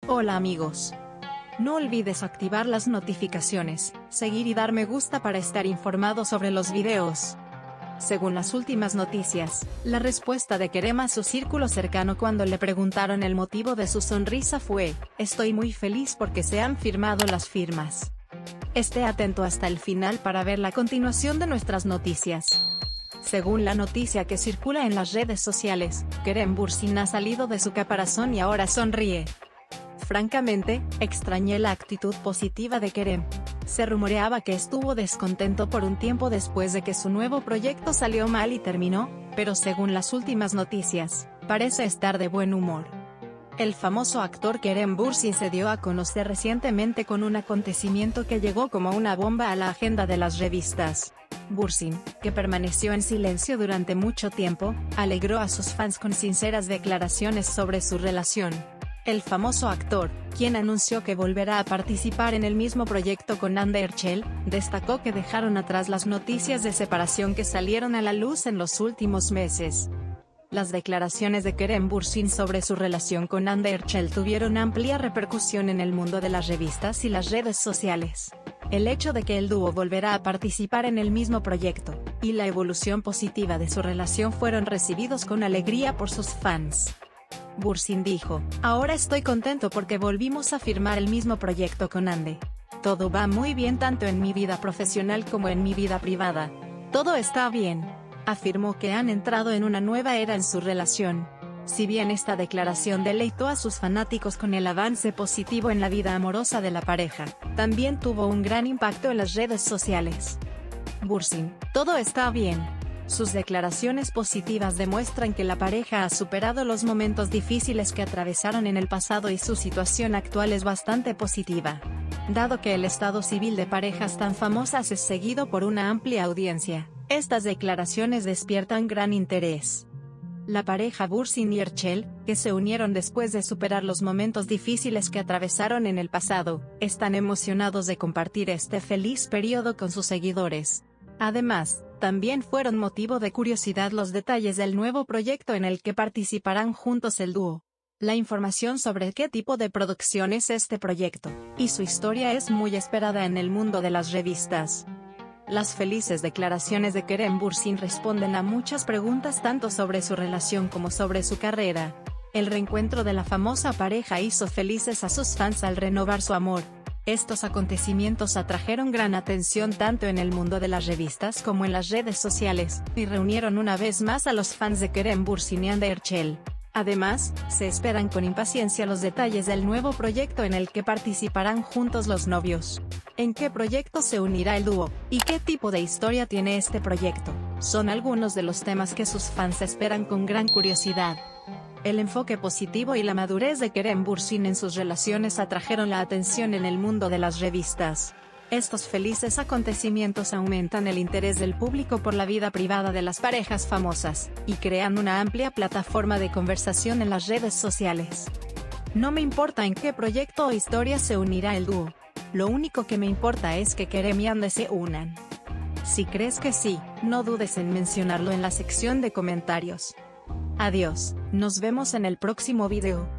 Hola amigos. No olvides activar las notificaciones, seguir y dar me gusta para estar informado sobre los videos. Según las últimas noticias, la respuesta de Kerem a su círculo cercano cuando le preguntaron el motivo de su sonrisa fue: "Estoy muy feliz porque se han firmado las firmas". Esté atento hasta el final para ver la continuación de nuestras noticias. Según la noticia que circula en las redes sociales, Kerem Bürsin ha salido de su caparazón y ahora sonríe. Francamente, extrañé la actitud positiva de Kerem. Se rumoreaba que estuvo descontento por un tiempo después de que su nuevo proyecto salió mal y terminó, pero según las últimas noticias, parece estar de buen humor. El famoso actor Kerem Bürsin se dio a conocer recientemente con un acontecimiento que llegó como una bomba a la agenda de las revistas. Bürsin, que permaneció en silencio durante mucho tiempo, alegró a sus fans con sinceras declaraciones sobre su relación. El famoso actor, quien anunció que volverá a participar en el mismo proyecto con Hande Erçel, destacó que dejaron atrás las noticias de separación que salieron a la luz en los últimos meses. Las declaraciones de Kerem Bürsin sobre su relación con Hande Erçel tuvieron amplia repercusión en el mundo de las revistas y las redes sociales. El hecho de que el dúo volverá a participar en el mismo proyecto, y la evolución positiva de su relación fueron recibidos con alegría por sus fans. Bürsin dijo: "Ahora estoy contento porque volvimos a firmar el mismo proyecto con Hande. Todo va muy bien tanto en mi vida profesional como en mi vida privada. Todo está bien". Afirmó que han entrado en una nueva era en su relación. Si bien esta declaración deleitó a sus fanáticos con el avance positivo en la vida amorosa de la pareja, también tuvo un gran impacto en las redes sociales. Bürsin: "Todo está bien". Sus declaraciones positivas demuestran que la pareja ha superado los momentos difíciles que atravesaron en el pasado y su situación actual es bastante positiva. Dado que el estado civil de parejas tan famosas es seguido por una amplia audiencia, estas declaraciones despiertan gran interés. La pareja Bürsin y Erçel, que se unieron después de superar los momentos difíciles que atravesaron en el pasado, están emocionados de compartir este feliz periodo con sus seguidores. Además, también fueron motivo de curiosidad los detalles del nuevo proyecto en el que participarán juntos el dúo. La información sobre qué tipo de producción es este proyecto, y su historia es muy esperada en el mundo de las revistas. Las felices declaraciones de Kerem Bürsin responden a muchas preguntas tanto sobre su relación como sobre su carrera. El reencuentro de la famosa pareja hizo felices a sus fans al renovar su amor. Estos acontecimientos atrajeron gran atención tanto en el mundo de las revistas como en las redes sociales, y reunieron una vez más a los fans de Kerem Bürsin y Hande Erçel. Además, se esperan con impaciencia los detalles del nuevo proyecto en el que participarán juntos los novios. ¿En qué proyecto se unirá el dúo? ¿Y qué tipo de historia tiene este proyecto? Son algunos de los temas que sus fans esperan con gran curiosidad. El enfoque positivo y la madurez de Kerem Bürsin en sus relaciones atrajeron la atención en el mundo de las revistas. Estos felices acontecimientos aumentan el interés del público por la vida privada de las parejas famosas, y crean una amplia plataforma de conversación en las redes sociales. No me importa en qué proyecto o historia se unirá el dúo. Lo único que me importa es que Kerem y Hande se unan. Si crees que sí, no dudes en mencionarlo en la sección de comentarios. Adiós, nos vemos en el próximo video.